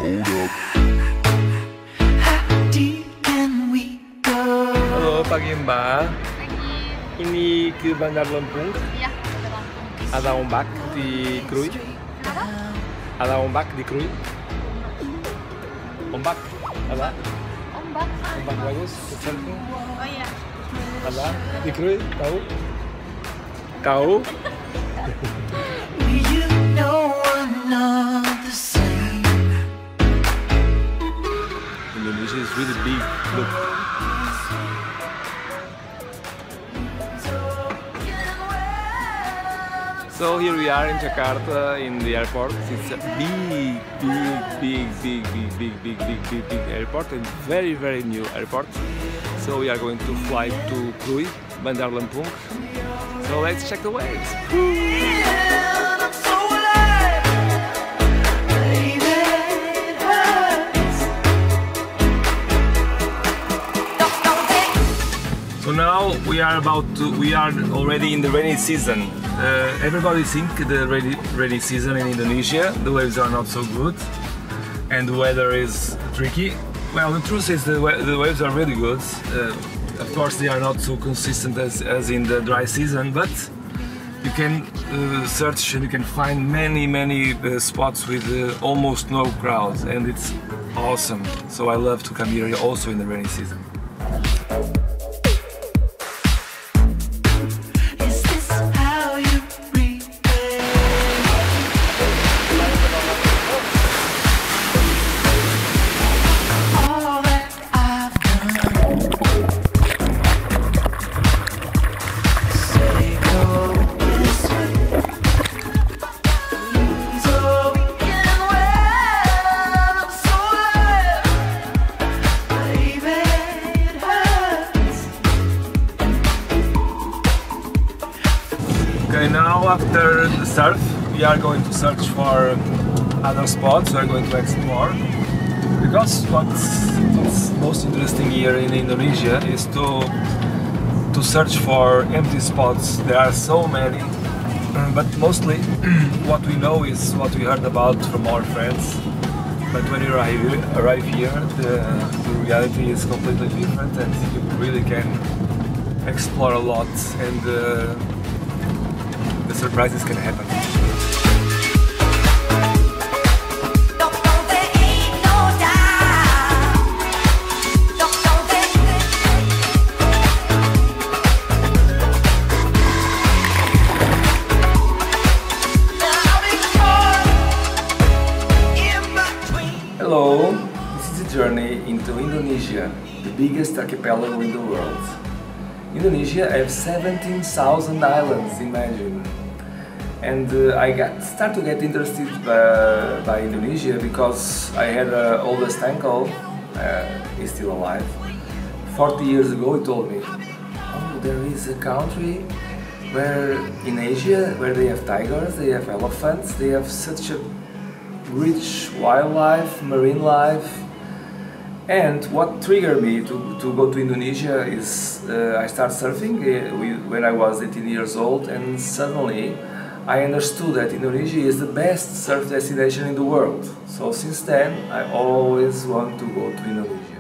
Hold up. How deep can we go? Halo, pagi Mbak. Pagi. Ini ke Bandar Lampung. Iya, ada Lampung. Ada ombak di Krui. Kenapa? Ada ombak di Krui. Ombak, ada? Ombak. Ombak bagus, surfing. Oh iya. Ada di Krui, tahu? Tahu? You know we're not the same. Indonesia is really big. Look. So here we are in Jakarta in the airport. It's a big airport and very new airport. So we are going to fly to Krui, Bandar Lampung. So let's check the waves. I'm so alive, baby, it hurts. So now we are already in the rainy season. Everybody think the rainy season in Indonesia, the waves are not so good and the weather is tricky. Well, the truth is the waves are really good. Of course they are not so consistent as in the dry season, but you can search and you can find many spots with almost no crowds, and it's awesome. So I love to come here also in the rainy season. Is this how you repay? All that I've done. Say go this way, so we can win. I'm so alive, baby, it hurts. Okay, now after the surf, we are going to search for other spots. We are going to explore. Because what's most interesting here in Indonesia is to search for empty spots. There are so many, but mostly what we know is what we heard about from our friends. But when you arrive here, the reality is completely different, and you really can explore a lot, and the surprises can happen. Don't know there ain't no doubt. Don't know there. I'll be caught in between. Hello, this is a journey into Indonesia, the biggest archipelago in the world. Indonesia has 17,000 islands, imagine. And I start to get interested by Indonesia because I had an oldest uncle, he's still alive. 40 years ago he told me, oh, there is a country where in Asia where they have tigers, they have elephants, they have such a rich wildlife, marine life. And what triggered me to go to Indonesia is I started surfing when I was 18 years old, and suddenly I understood that Indonesia is the best surf destination in the world. So since then I always want to go to Indonesia.